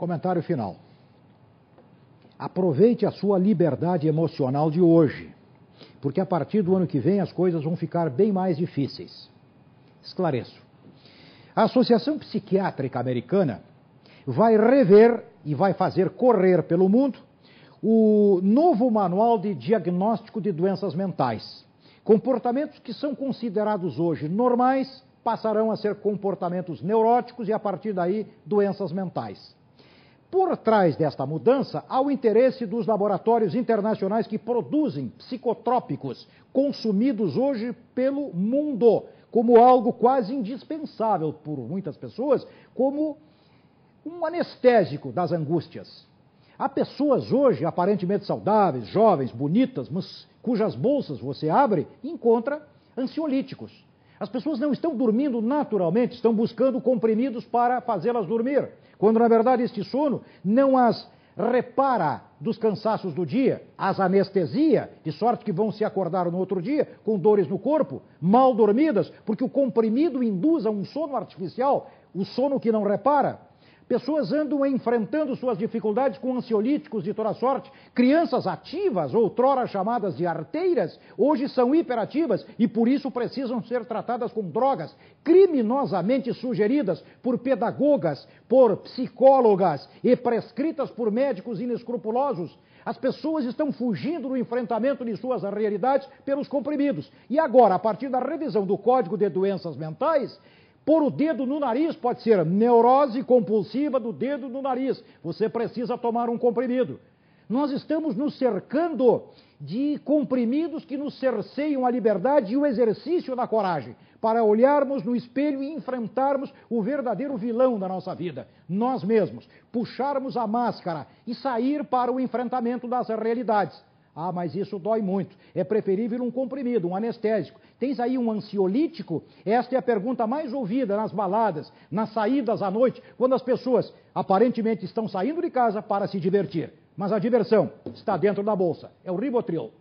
Comentário final. Aproveite a sua liberdade emocional de hoje, porque a partir do ano que vem as coisas vão ficar bem mais difíceis. Esclareço. A Associação Psiquiátrica Americana vai rever e vai fazer correr pelo mundo o novo manual de diagnóstico de doenças mentais. Comportamentos que são considerados hoje normais passarão a ser comportamentos neuróticos e, a partir daí, doenças mentais. Por trás desta mudança, há o interesse dos laboratórios internacionais que produzem psicotrópicos consumidos hoje pelo mundo, como algo quase indispensável por muitas pessoas, como um anestésico das angústias. Há pessoas hoje aparentemente saudáveis, jovens, bonitas, mas cujas bolsas você abre e encontra ansiolíticos. As pessoas não estão dormindo naturalmente, estão buscando comprimidos para fazê-las dormir, quando na verdade este sono não as repara dos cansaços do dia, as anestesia, de sorte que vão se acordar no outro dia com dores no corpo, mal dormidas, porque o comprimido induz a um sono artificial, o sono que não repara. Pessoas andam enfrentando suas dificuldades com ansiolíticos de toda sorte. Crianças ativas, outrora chamadas de arteiras, hoje são hiperativas e por isso precisam ser tratadas com drogas criminosamente sugeridas por pedagogas, por psicólogas e prescritas por médicos inescrupulosos. As pessoas estão fugindo do enfrentamento de suas realidades pelos comprimidos. E agora, a partir da revisão do Código de Doenças Mentais, pôr o dedo no nariz pode ser neurose compulsiva do dedo no nariz. Você precisa tomar um comprimido. Nós estamos nos cercando de comprimidos que nos cerceiam a liberdade e o exercício da coragem, para olharmos no espelho e enfrentarmos o verdadeiro vilão da nossa vida, nós mesmos, puxarmos a máscara e sair para o enfrentamento das realidades. Ah, mas isso dói muito. É preferível um comprimido, um anestésico. Tens aí um ansiolítico? Esta é a pergunta mais ouvida nas baladas, nas saídas à noite, quando as pessoas aparentemente estão saindo de casa para se divertir. Mas a diversão está dentro da bolsa. É o Rivotril.